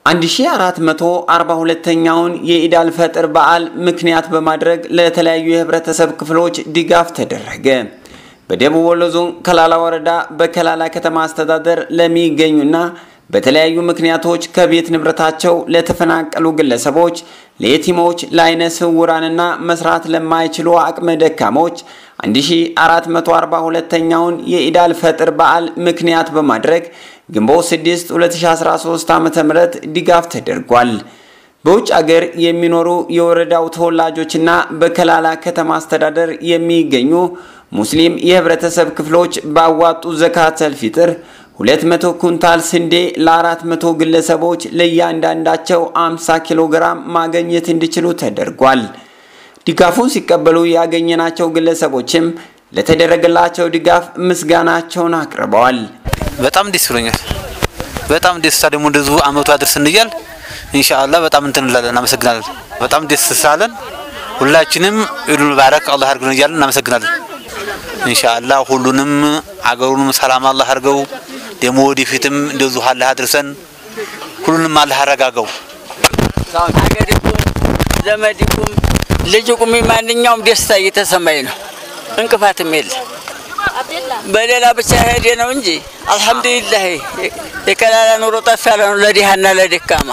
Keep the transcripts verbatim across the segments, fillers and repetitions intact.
አንድ ሺህ አራት መቶ አርባ ሁለተኛውን የኢድ-አል ፈጥር በዓል ምክንያት በማድረግ ለተለያዩ የህብረተሰብ ክፍሎች ድጋፍ ተደረገ። በደቡብ ወሎ ዞን ከላላ ወረዳ በከላላ ከተማ አስተዳደር ለሚገኙና በተለያዩ ምክንያቶች ከቤት ንብረታቸው ለተፈናቀሉ ግለሰቦች፣ ለየቲሞች፣ ለዓይነ ስውራንና መስራት ለማይችሉ አቅመ ደካሞች አንድ ሺህ አራት መቶ አርባ ሁለተኛውን የኢድ-አል ፈጥር በዓል ምክንያት በማድረግ ግንቦት ስድስት ሁለት ሺህ አስራ ሶስት ዓመተ ምህረት ድጋፍ ተደርጓል። በውጭ ሀገር የሚኖሩ የወረዳው ተወላጆችና በከላላ ከተማ አስተዳደር የሚገኙ ሙስሊም የህብረተሰብ ክፍሎች ባዋጡ ዘካተል ፊጥር ሁለት መቶ ኩንታል ስንዴ ለአራት መቶ ግለሰቦች ለእያንዳንዳቸው አምሳ ኪሎ ግራም ማግኘት እንዲችሉ ተደርጓል። ድጋፉን ሲቀበሉ ያገኘናቸው ግለሰቦችም ለተደረገላቸው ድጋፍ ምስጋናቸውን አቅርበዋል። በጣም ደስ ብሎኛል። በጣም ደስ ታደሙ እንደዙ አመቱ አድርሰን ይያል ኢንሻአላህ በጣም እንትን እንላለን። እናመሰግናለን። በጣም ደስ ሳለን ሁላችንም ኢድ ሙባረክ አላህ አርግልን ይያል እናመሰግናለን። ኢንሻአላህ ሁሉንም አገሩንም ሰላም አላህ አርገው ደሞ ወዲፊትም እንደዙ አላህ አድርሰን ሁሉንም አላህ አረጋጋው። አገሪኩም ዘመዲኩም ልጅኩም ማንኛውም ደስታ እየተሰማኝ ነው። እንቅፋትም የለ በሌላ ብቻ ሄደ ነው እንጂ አልহামዱሊላህ የከላላ ኑሮ ጠፋለ ነው ለዲሃና ለደካማ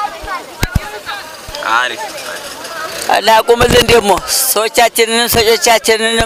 አሪፍ አላህ ቆመልን ደሞ ሰዎቻችንንም ሰጆቻችንንም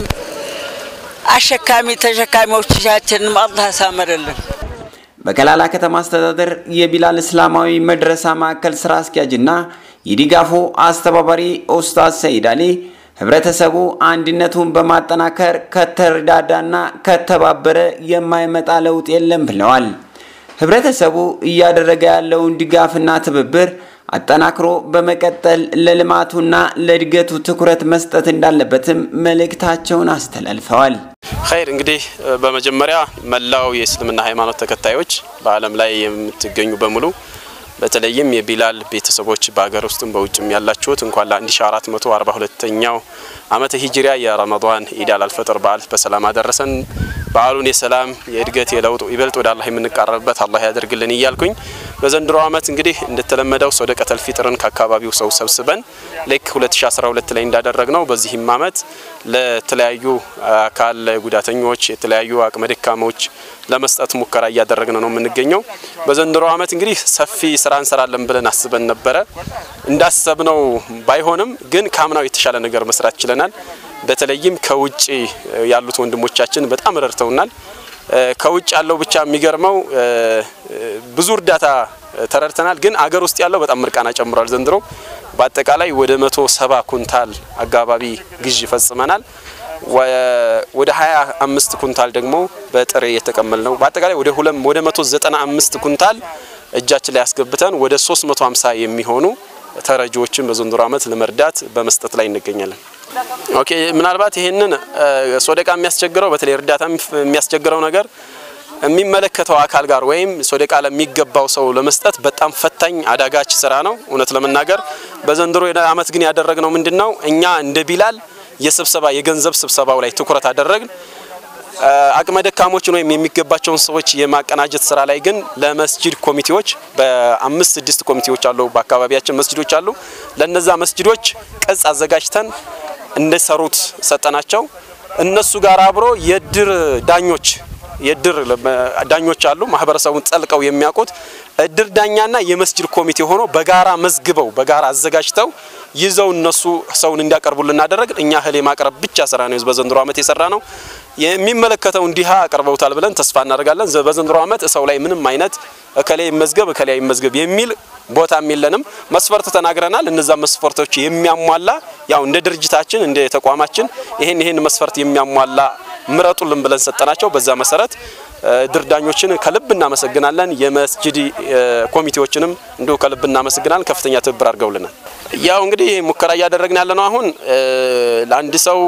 አሸካሚ ተሸካሚዎቻችንንም አላህ ሳመረልን። በከላላ ከተማ አስተዳደር የቢላል እስላማዊ መድረሳ ማዕከል ስራ አስኪያጅና የድጋፉ አስተባባሪ ኡስታዝ ሰይድ አሊ ህብረተሰቡ አንድነቱን በማጠናከር ከተረዳዳና ከተባበረ የማይመጣ ለውጥ የለም ብለዋል። ህብረተሰቡ እያደረገ ያለውን ድጋፍና ትብብር አጠናክሮ በመቀጠል ለልማቱና ለድገቱ ትኩረት መስጠት እንዳለበትም መልእክታቸውን አስተላልፈዋል። خير እንግዲህ በመጀመሪያ መላው የእስልምና ሃይማኖት ተከታዮች በአለም ላይ የምትገኙ በሙሉ በተለይም የቢላል ቤተሰቦች በአገር ውስጥም በውጭም ያላችሁት እንኳን ለ አንድ ሺህ አራት መቶ አርባ ሁለተኛው ዓመተ ሂጅሪያ የረመዳን ኢድ-አል ፈጥር በዓል በሰላም አደረሰን። በዓሉን የሰላም የእድገት የለውጥ ይበልጥ ወደ አላህ የምንቀርብበት አላህ ያደርግልን ይያልኩኝ በዘንድሮ ዓመት እንግዲህ እንደተለመደው ሰደቀተል ፊጥርን ከአካባቢው ሰው ሰብስበን ለክ ሁለት ሺህ አስራ ሁለት ላይ እንዳደረግነው በዚህም ዓመት ለተለያዩ አካል ጉዳተኞች የተለያዩ አቅመ ደካሞች ለመስጠት ሙከራ ያደረግነው ነው የምንገኘው። በዘንድሮ ዓመት እንግዲህ ሰፊ ስራ እንሰራለን ብለን አስበን ነበር። እንዳሰብነው ባይሆንም ግን ካምናው የተሻለ ነገር መስራት ችለናል። በተለይም ከውጪ ያሉት ወንድሞቻችን በጣም ረድተውናል። ከውጭ ያለው ብቻ የሚገርመው ብዙ እርዳታ ተረድተናል። ግን አገር ውስጥ ያለው በጣም ምርቃና ጨምሯል። ዘንድሮ በአጠቃላይ ወደ መቶ ሰባ ኩንታል አጋባቢ ግዥ ፈጽመናል። ወደ ሃያ አምስት ኩንታል ደግሞ በጥሬ የተቀመልነው በአጠቃላይ ወደ ሁለት ወደ መቶ ዘጠና አምስት ኩንታል እጃችን ላይ ያስገብተን ወደ ሶስት መቶ ሃምሳ የሚሆኑ ተረጂዎችን በዘንድሮ ዓመት ለመርዳት በመስጠት ላይ እንገኛለን። ኦኬ ምናልባት ይሄንን ሶደቃ የሚያስቸግረው በተለይ እርዳታ የሚያስቸግረው ነገር የሚመለከተው አካል ጋር ወይም ሶደቃ ለሚገባው ሰው ለመስጠት በጣም ፈታኝ አዳጋች ስራ ነው። እውነት ለመናገር በዘንድሮ ዓመት ግን ያደረግነው ምንድነው እኛ እንደ ቢላል የስብሰባ የገንዘብ ስብሰባው ላይ ትኩረት አደረግን። አቅመ ደካሞችን ወይም የሚገባቸውን ሰዎች የማቀናጀት ስራ ላይ ግን ለመስጂድ ኮሚቴዎች በአምስት ስድስት ኮሚቴዎች አሉ በአካባቢያችን መስጂዶች አሉ። ለነዛ መስጂዶች ቅጽ አዘጋጅተን እንደሰሩት ሰጠናቸው። እነሱ ጋር አብሮ የድር ዳኞች የድር ዳኞች አሉ ማህበረሰቡን ጠልቀው የሚያቆት እድር ዳኛና የመስጂድ ኮሚቴ ሆኖ በጋራ መዝግበው በጋራ አዘጋጅተው ይዘው እነሱ ሰውን እንዲያቀርቡልን አደረግን። እኛ ህሌ ማቅረብ ብቻ ስራ ነው በዘንድሮ ዓመት የሰራ ነው። የሚመለከተው እንዲሃ አቀርበውታል ብለን ተስፋ እናደርጋለን። በዘንድሮ ዓመት ሰው ላይ ምንም አይነት እከሌ መዝገብ እከሌ መዝገብ የሚል ቦታም የለንም። መስፈርት ተናግረናል። እነዛ መስፈርቶች የሚያሟላ ያው እንደ ድርጅታችን እንደ ተቋማችን ይሄን ይሄን መስፈርት የሚያሟላ ምረጡልን ብለን ሰጠናቸው። በዛ መሰረት ድርዳኞችን ከልብ እናመሰግናለን። የመስጂድ ኮሚቴዎችንም እንዶ ከልብ እናመሰግናለን። ከፍተኛ ትብብር አድርገውልናል። ያው እንግዲህ ሙከራ ያደረግን ያለነው አሁን ለአንድ ሰው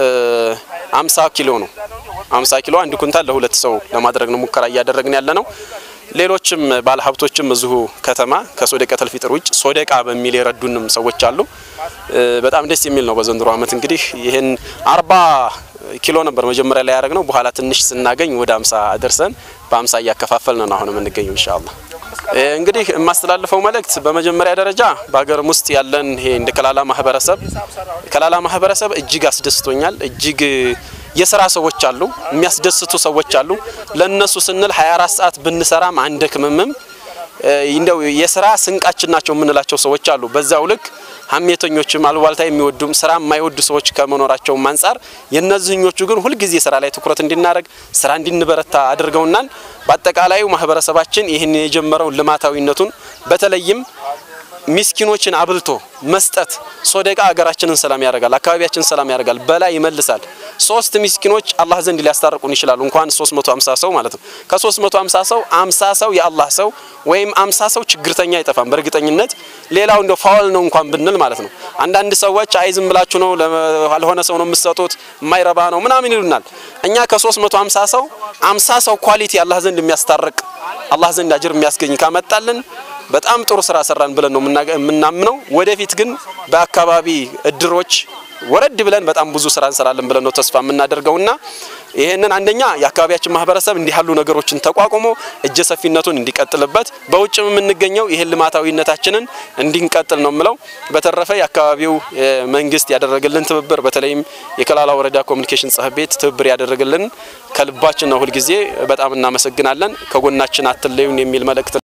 ሃምሳ ኪሎ ነው። ሃምሳ ኪሎ አንድ ኩንታል ለሁለት ሰው ለማድረግ ነው ሙከራ ያደረግን ያለነው። ሌሎችም ባለሀብቶችም እዚሁ ከተማ ከሶደቀተል ፊጥር ውጭ ሶደቃ በሚል የረዱንም ሰዎች አሉ። በጣም ደስ የሚል ነው። በዘንድሮ ዓመት እንግዲህ ይሄን አርባ ኪሎ ነበር መጀመሪያ ላይ ያደረግነው። በኋላ ትንሽ ስናገኝ ወደ ሃምሳ አደርሰን በሃምሳ ያከፋፈልን ነው አሁን የምንገኘው ኢንሻአላህ። እንግዲህ የማስተላልፈው መልእክት በመጀመሪያ ደረጃ በአገር ውስጥ ያለን ይሄ እንደ ከላላ ማህበረሰብ ከላላ ማህበረሰብ እጅግ አስደስቶኛል እጅግ የሥራ ሰዎች አሉ የሚያስደስቱ ሰዎች አሉ ለነሱ ስንል ሃያ አራት ሰዓት ብንሰራም አንደክምም እንደው የሥራ ስንቃችን ናቸው ምንላቸው ሰዎች አሉ በዛው ልክ ሐሜተኞችም አልዋልታ የሚወዱም ስራ የማይወዱ ሰዎች ከመኖራቸው አንፃር የነዚህኞቹ ግን ሁሉ ጊዜ ስራ ላይ ትኩረት እንድናረግ ስራ እንድንበረታ አድርገውናል በአጠቃላዩ ማህበረሰባችን ይሄን የጀመረው ልማታዊነቱን በተለይም ሚስኪኖችን አብልቶ መስጠት ሶደቃ አገራችንን ሰላም ያደርጋል አካባቢያችንን ሰላም ያደርጋል በላይ ይመልሳል ሶስት ሚስኪኖች አላህ ዘንድ ሊያስታርቁን ይችላል እንኳን ሶስት መቶ ሃምሳ ሰው ማለት ነው ከ300 50 ሰው ሃምሳ ሰው የአላህ ሰው ወይም ሃምሳ ሰው ችግርተኛ አይጠፋም በርግጠኝነት ሌላው እንደ ፋውል ነው እንኳን ብንል ማለት ነው አንዳንድ ሰዎች አይዝም ብላችሁ ነው ለሆነ ሰው ነው መስጠቱት ማይረባ ነው ምናምን ይሉናል እኛ ከ300 ሃምሳ ሰው ሃምሳ ሰው ኳሊቲ አላህ ዘንድ የሚያስታርቅ አላህ ዘንድ አጅር የሚያስገኝ ካመጣልን በጣም ጥሩ ስራ ሰራን ብለን ነው ምናምነው ወደፊት ግን በአካባቢ እድሮች ወረድ ብለን በጣም ብዙ ስራ እንሰራለን ብለን ነው ተስፋ የምናደርገውና ይሄንን አንደኛ የአካባቢያችን ማህበረሰብ እንዲያሉ ነገሮችን ተቋቁሞ እጀ ሰፊነቱን እንዲቀጥልበት በውጭም የምንገኘው ይሄን ልማታዊነታችንን እንዲንቀጥል ነው ምለው በተረፈ የአካባቢው መንግስት ያደረገልን ትብብር በተለይም የከላላ ወረዳ ኮሙኒኬሽን ጽህፈት ቤት ትብብር ያደረገልን ከልባችን ነው ሁሉ ጊዜ በጣም እናመሰግናለን ከጎናችን አትለዩን የሚል መልእክት